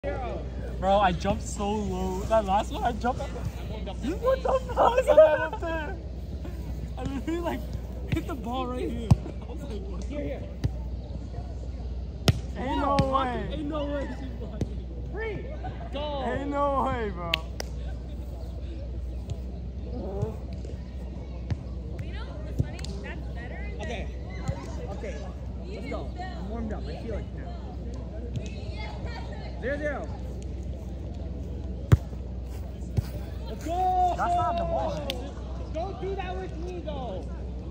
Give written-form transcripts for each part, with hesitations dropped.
Bro, I jumped so low. That last one, I jumped up. What the fuck is that up there? I literally like hit the ball right here. I was like, what? Here. Ain't no way. Ain't no way she's blocking. Free. Go. Ain't no way, bro. You know what's funny? That's better. Okay. Okay. Let's go. I'm warmed up. I feel it now. 0-0. Let's go. That's not the ball. Don't do that with me, though.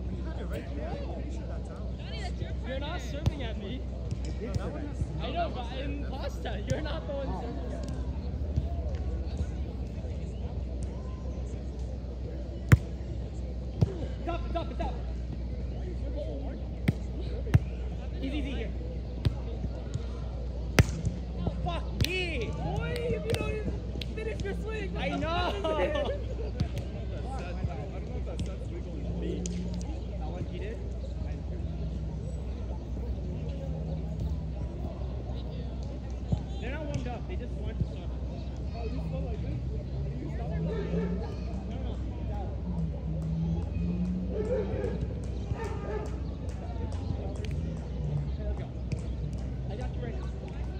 You're not serving at me. I know, but in pasta, you're not the one serving at me. It's up. Easy here. Fuck me! Boy, if you don't even finish your swing. I know! I don't know if that set's legal in the league. That one he did? They're not warmed up, they just want to start. Oh, you feel like this? You stop it? No. Let's go. I got you right now.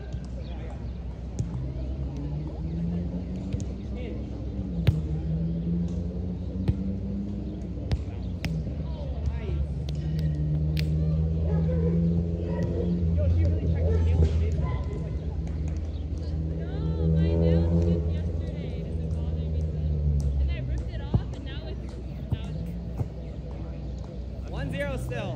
Still.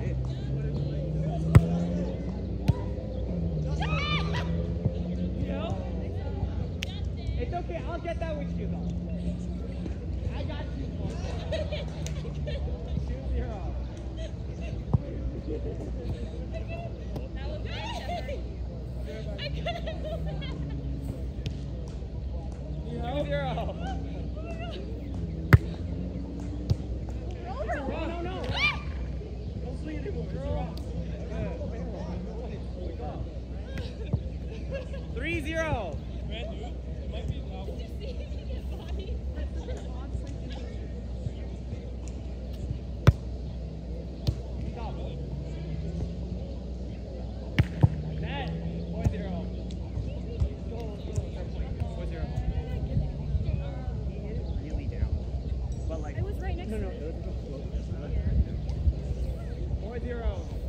You know? It's okay, I'll get that with you though. I got you. 2-0. That was great. I couldn't move that. 2-0. No. Don't swing anymore. 3-0. I was right next to it. 4-0.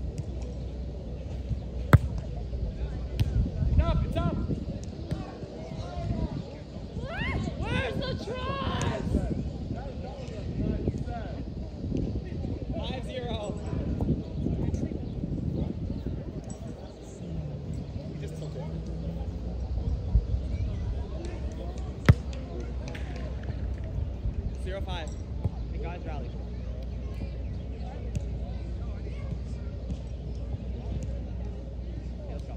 It's up. Where's the trash? 5-0. We just took it. 0-5. Hey guys, rally. Let's go.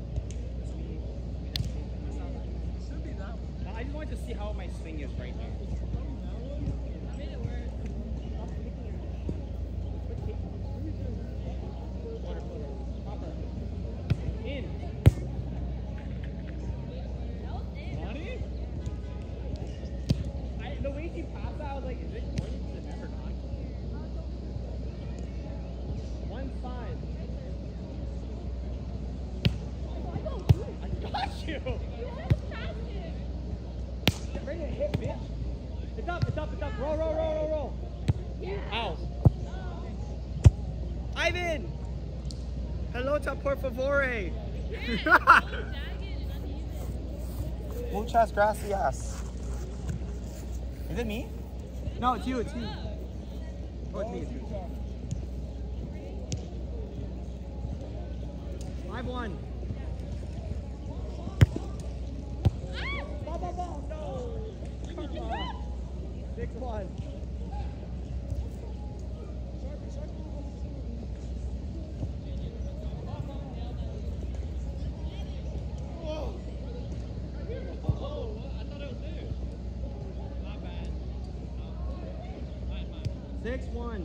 I just wanted to see how my swing is right now. Made it work. In. That was it. Money? The way she passed that, I was like, is it going? Is it never not? 1-5. I got you! Bring it, hit, bitch. It's up. Roll. Ow. Ivan! Pelota, por favore. Muchas gracias. Is it me? No, it's you. Oh, it's me. It's you. 5-1. Ball, no! 6-1. Six one.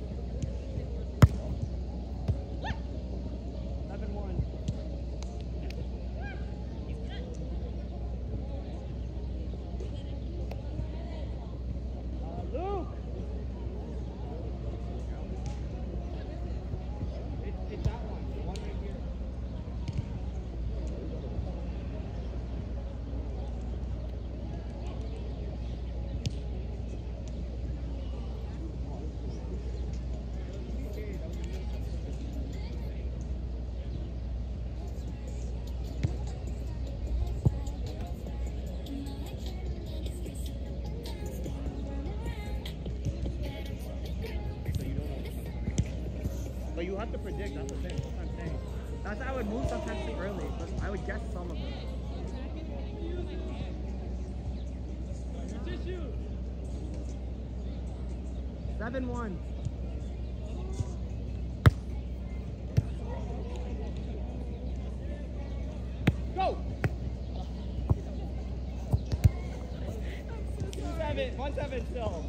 7-1. you have to predict. That's the thing. That's what I'm saying. That's why I would move sometimes too early, but I would guess some of them. Tissue. 7-1. Go! 1-7 still.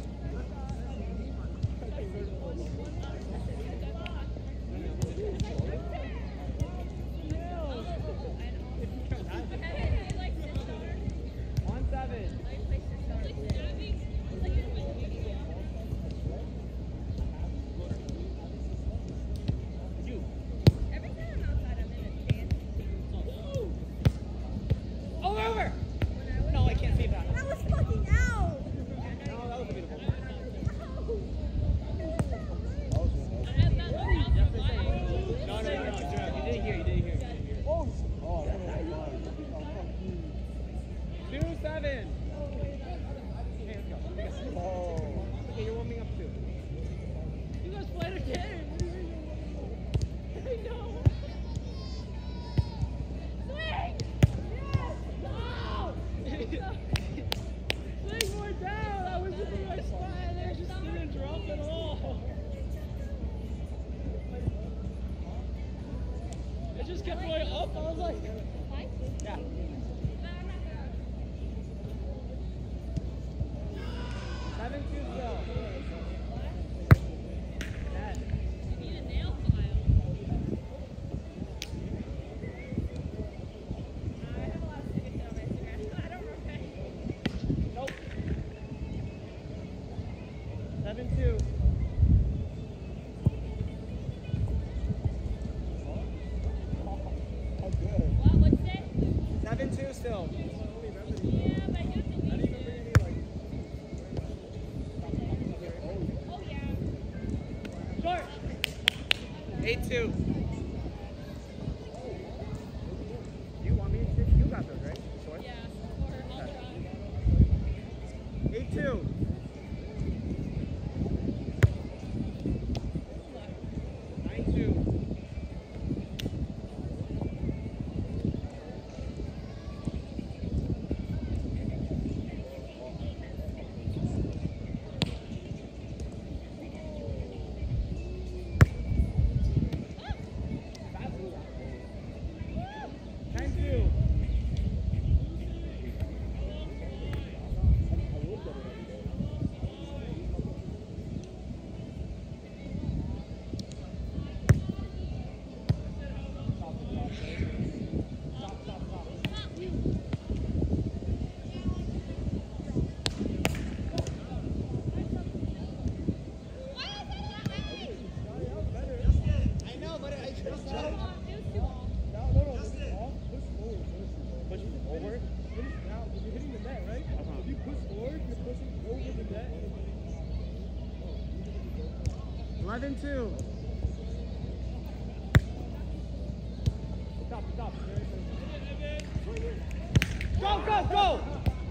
Over! No, I can't see that. That was fucking out. No, that was a beautiful. No, you didn't hear. 2-7. Okay, let's go. Okay, you're warming up too. You guys played a game. I know. Swing! Yes! No! Swing more down. I was in the right spot and they just didn't drop at all. It just kept going up. I was like, Yeah. 7-2 still. That. you need a nail file. I have a lot of stickers on my Instagram. I don't remember. Nope. 7-2. What? What's it? 7-2 still. Yeah, but you have to leave it. Oh, yeah. Short. 8-2. You want me to shoot? You got those, right? Short. Yeah, or I'll try. 8-2. 9-2. Eleven two. Stop, stop. Go, go, go!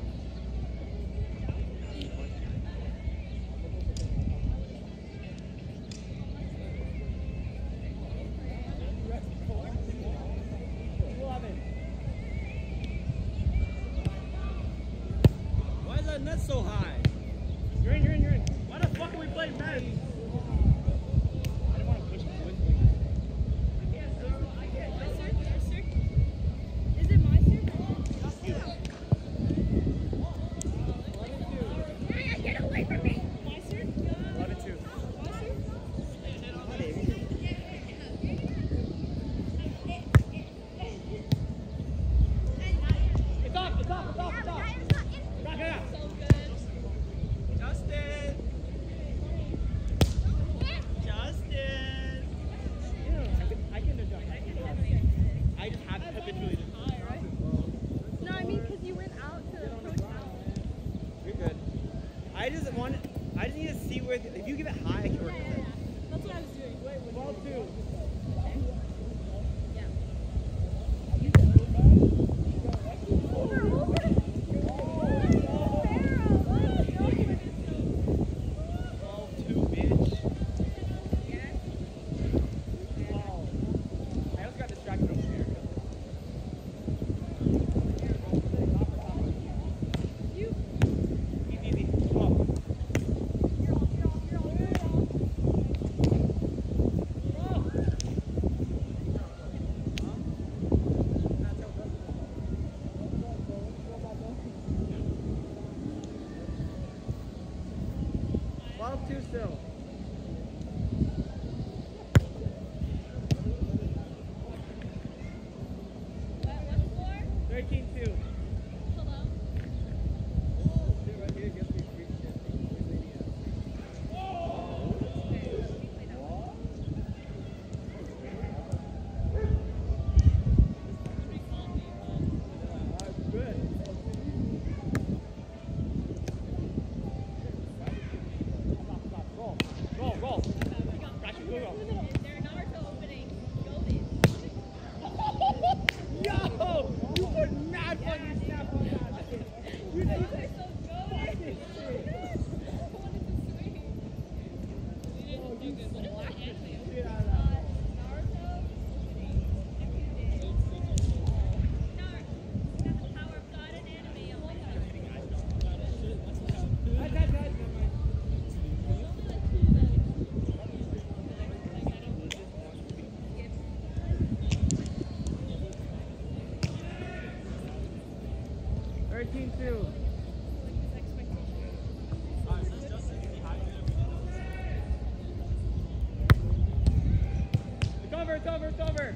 Why is that net so high? You're in, you're in, you're in. Why the fuck are we playing net? I don't want to push you into it. Is it my circle? Get away from me! My circle? 11-2. It's off, it's off, it's off, it's off. Back it up. So good. Justin! Justin! I can adjust. I just have to habitually just. No, I mean because you went out to the coach out. You're good. I just need to see where, if you give it high, I can work with it. That's what I was doing. 12-2. 13-2 still. What score? 13-2. Hello? Roll, roll. Gotcha, go, go. Is there Naruto opening? Go in. Yo! You put mad fucking snap on that. You You did guys are so good. I wanted to swing. We didn't focus. What is the anime? shit out of that. Naruto opening. If you did. Naruto. You got the power of God and anime. I'm like, That's never mind. It's over, it's over.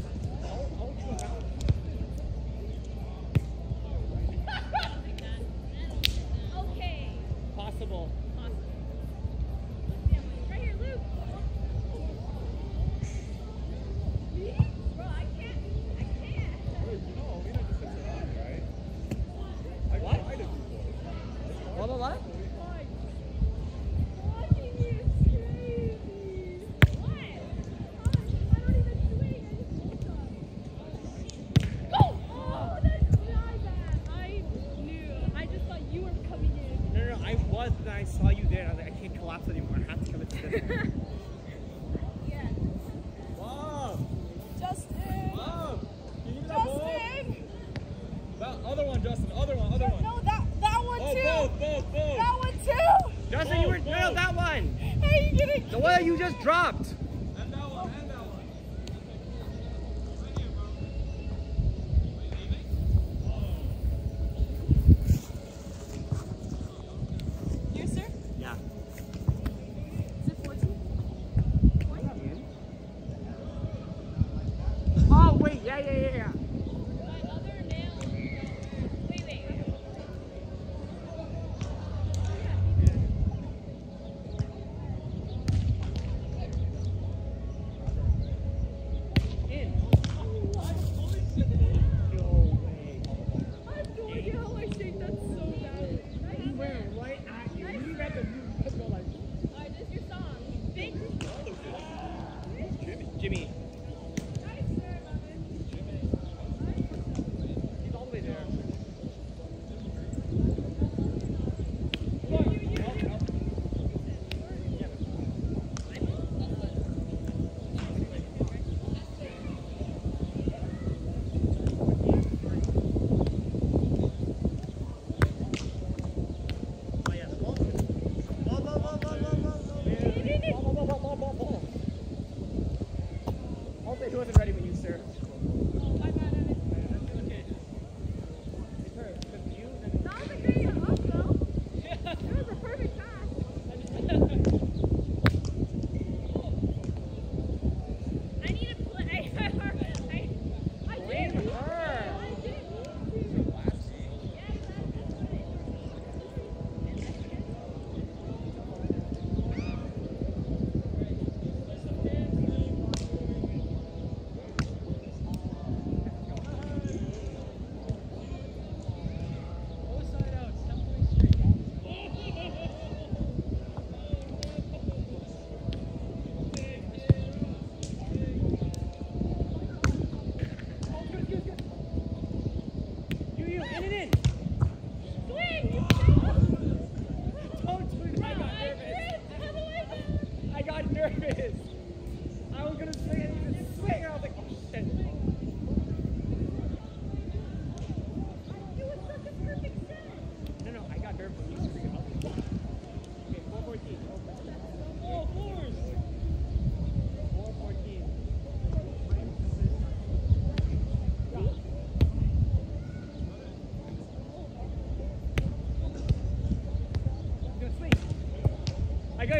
okay. Possible. Awesome. Right here, Luke. Me? Bro, I can't. What? What? Watching you is crazy. What? I don't even swing. I just go! Oh, that's not bad. I knew. I just thought you were coming in. No, I was, then I saw you there, and I was like, I can't collapse anymore. I have to come into this. Yeah. Whoa! Justin! Whoa! Can you give me that ball? Justin! That other one, Justin. Other one. Other one. No, that one Oh, too! both. That one too! Justin, you were, no, that one. How are you gonna The one that you just dropped. And that one. And that one. Here, sir? Yeah. Is it 14? Oh, wait, yeah. My other nail. Wait.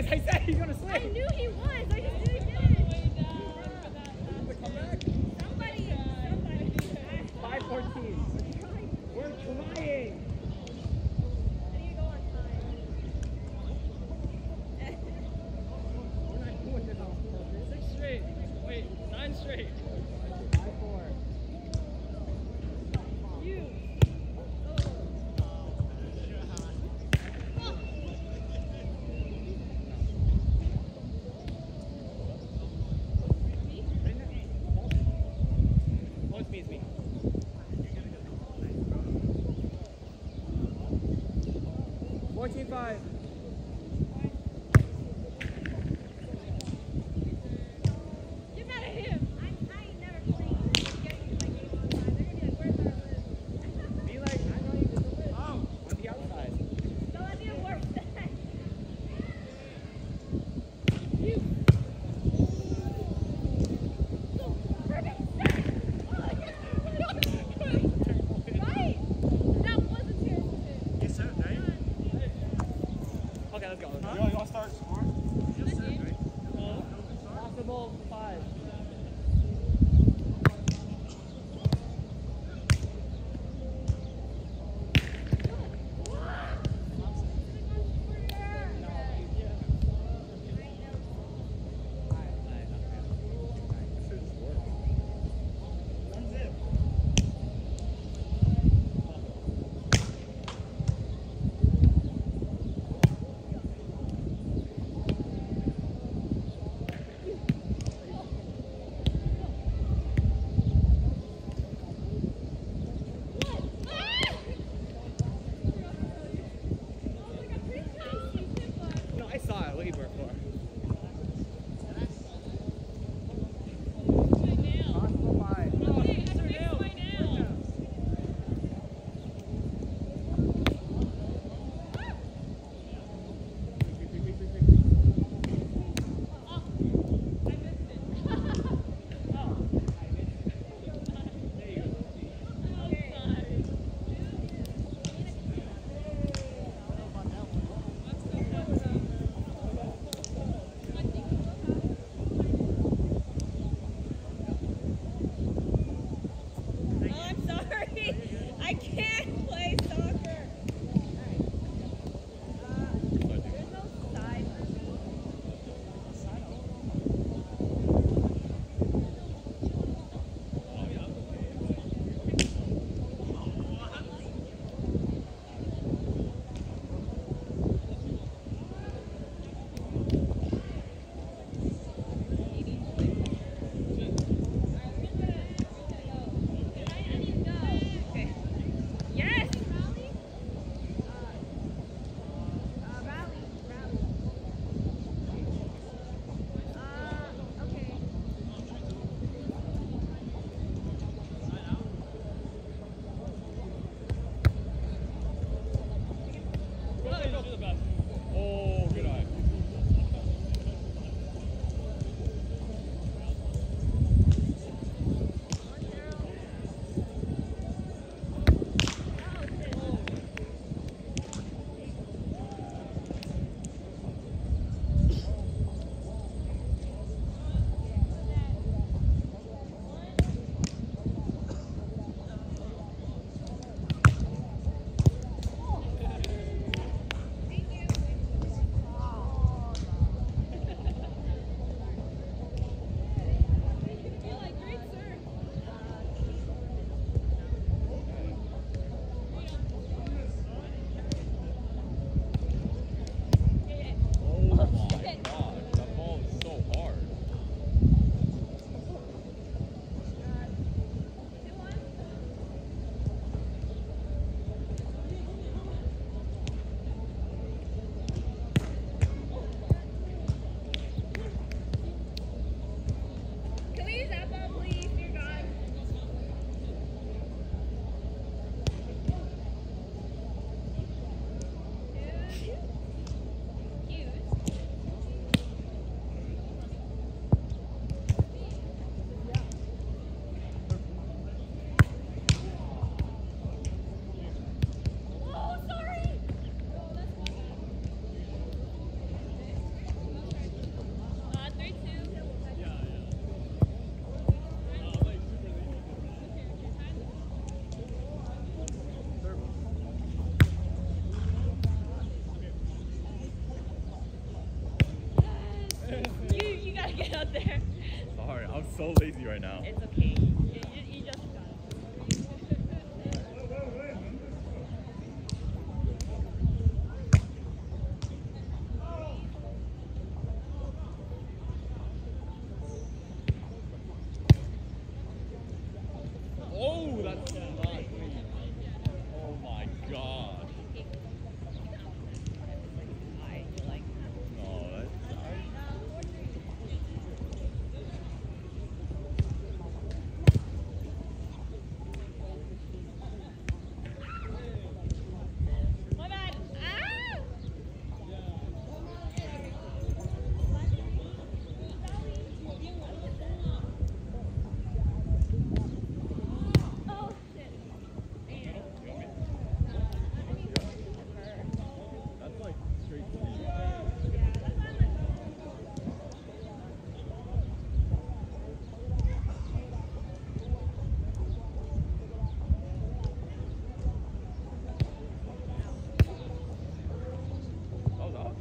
is. I said he's gonna I slip. knew he was. I just knew he did. Come back. Somebody. 5-14. We're trying. I need to go on time. We're not doing this on purpose. 6 straight. Wait, 9 straight. 5-4. You. Oh, it's me, it's me. 14-5. Get mad at him. I ain't never played. Getting to my game on time. They're gonna be like, where's our list? Be like, I'm not even the list. On the outside. No, that'd be worse. You. Go. Perfect. Oh, yes. Right. That was a terrible hit. You said it, right? so lazy right now. It's okay. You just got it. Oh, that's not clean. Oh my god. No, that's My bad. Ah! Oh, shit. that's like straight clean. Oh, no.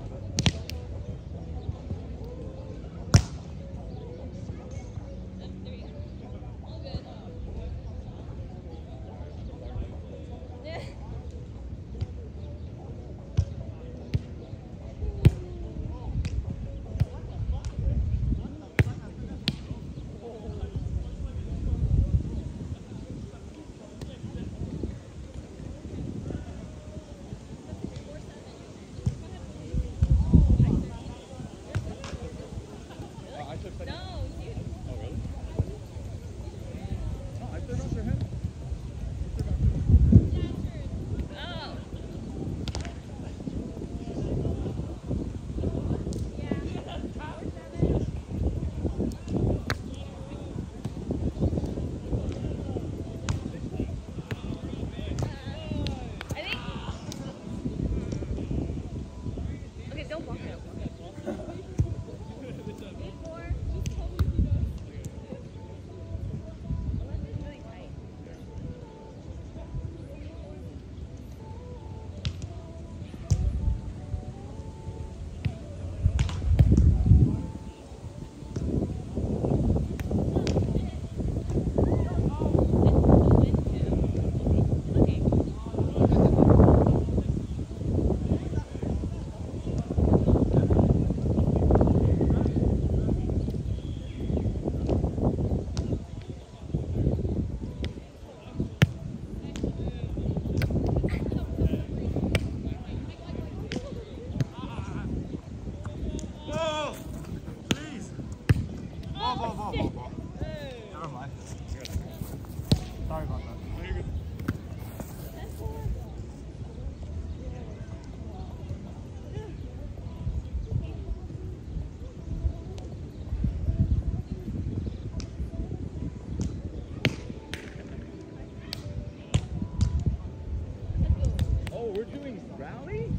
Oh, I took second. No, you. Oh, really? No, I took after him. Oh. I think. Okay, don't walk it. Really tight. Whoa! Jeez! Whoa. Never mind. Sorry about that. No, you're good. Oh, we're doing rally?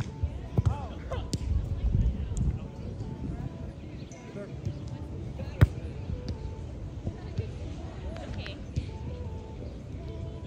Okay.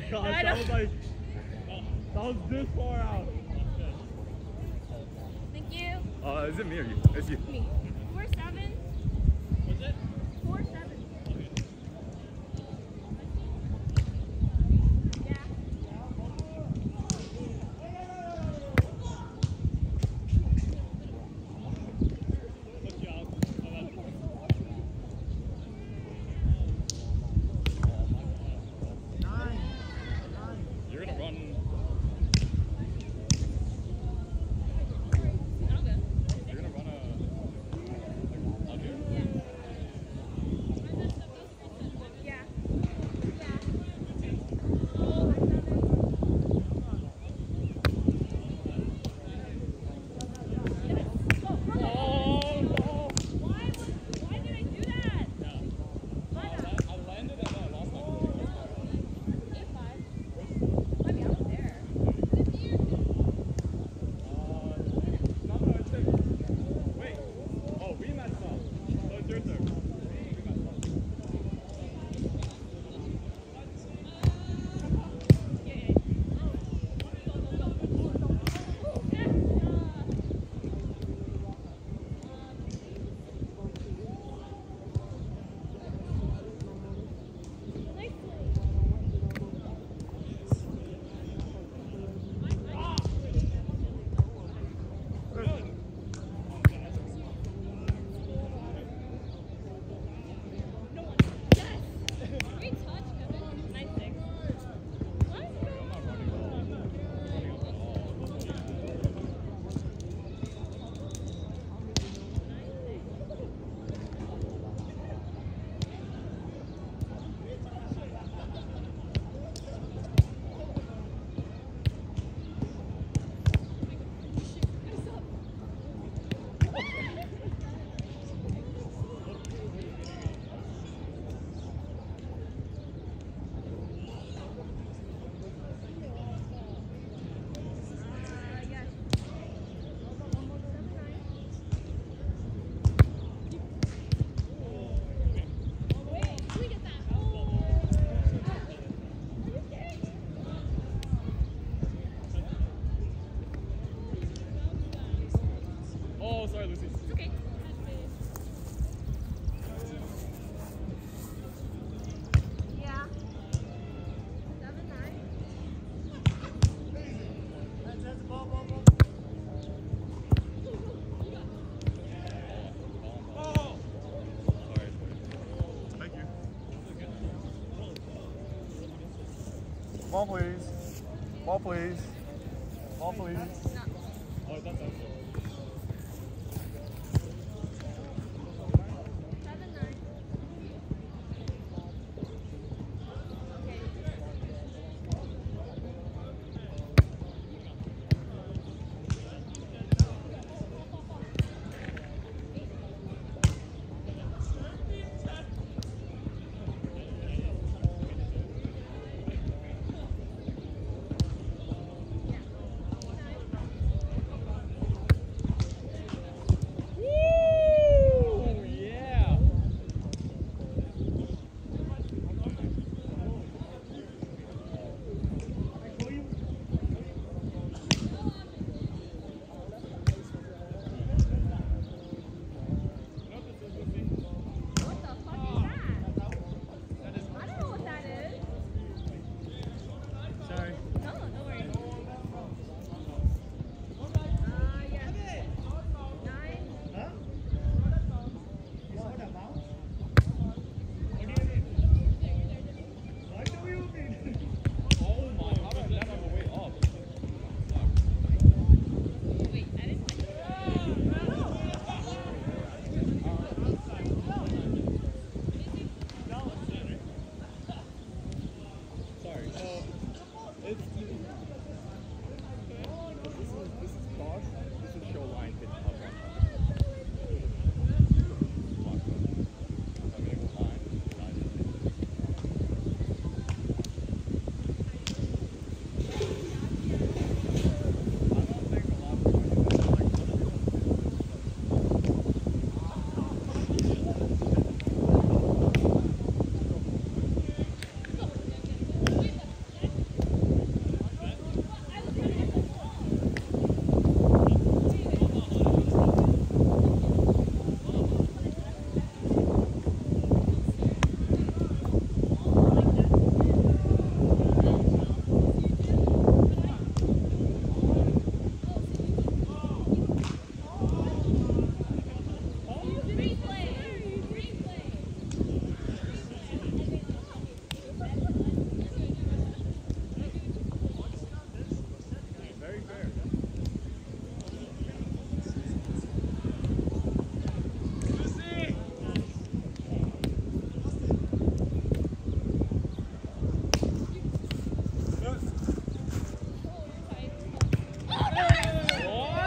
gosh, I that know. was like, that was this far out. Thank you. Is it me or you? It's you. Me. 4-7. Was it? 4-7. Yeah. Good job. You're gonna run. I'll go. You're gonna run a under? Yeah. Oh no! Why did I do that? I landed and I lost my footing. 8-5. I mean, I was there. No, it's it. Wait. Oh, we messed up. So it's your turn. We messed up. Great touch, Kevin. Nice six. Let's go. I'm not running well. I'm running up at all. Yes. Wait, can we get that? Oh, sorry, Lucy. It's okay. Yeah. 7-9. Sorry. Thank you. Ball, please. Ball, please. Ball, please. Oh, that's out. 7-9. Okay. Yeah.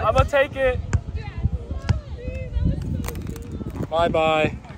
I'm gonna take it. That was so sweet. Bye bye.